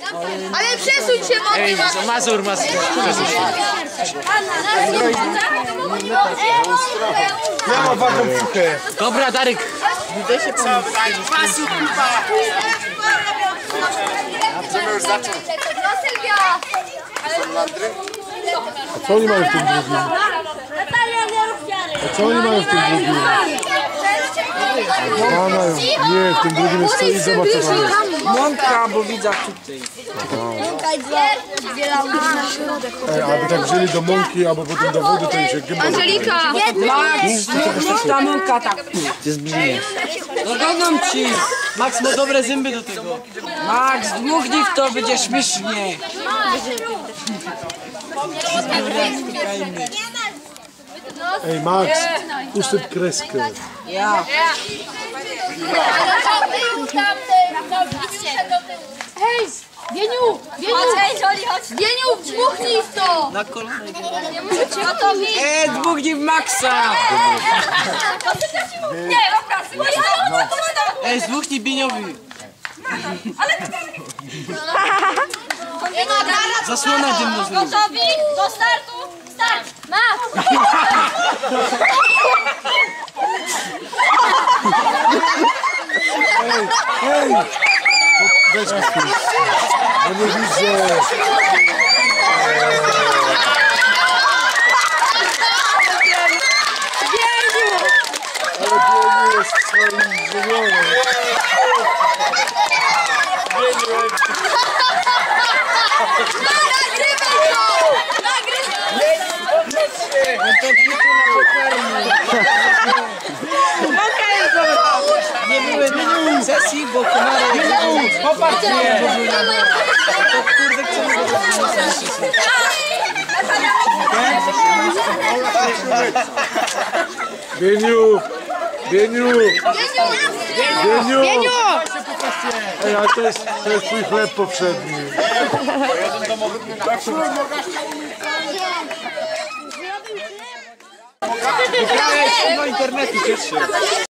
Ale przesuń się, Ej, Mazur, przesuń się. Ja mam wagą fuchę. Dobra, Darek. Możemy już zacząć. A co oni mają w tym drugim? A co oni mają w tym drugim? Nie, w tym drugim jest co i zobacz. Mąka, bo widzę tutaj. Ej, aby tak wzięli do mąki, albo potem do wody, to im się gęba. Angelika! Max, ta mąka tak. Ty zbliżnie. Dogadam ci. Max ma dobre zęby do tego. Max, dmuchnij w to, będzie śmiesznie. Ej, Max, usyp kreskę. Ja. Hej! Bieniu! Bieniu, dmuchnij w to! Na kolana. Dmuchnij w Maxa. Ej, zdmuchnij Bieniowi. Zasłona dymna zrobił. Gotowi? Do startu? Start! Max! Ej! Weź mi spójrz. Ja nie widzę. Ale Bieniu jest swoim żywiołem. Nagrywaj go! Nagrywaj! Nie byłem na sesji, bo komary... Popatrz, nie! To kurde, Bieniu! Bieniu! Bieniu! Bieniu! Ej, ale to jest twój chleb powszedni. do internetu, ciesz się.